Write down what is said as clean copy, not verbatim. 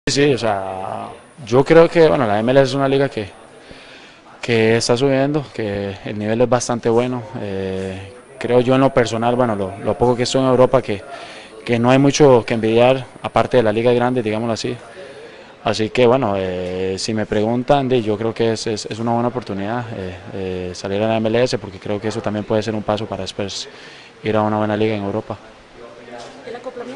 Sí, o sea, yo creo que bueno, la MLS es una liga que está subiendo, que el nivel es bastante bueno. Creo yo en lo personal, bueno, lo poco que estoy en Europa, que no hay mucho que envidiar, aparte de la liga grande, digámoslo así. Así que bueno, si me preguntan, yo creo que es una buena oportunidad salir a la MLS, porque creo que eso también puede ser un paso para después ir a una buena liga en Europa.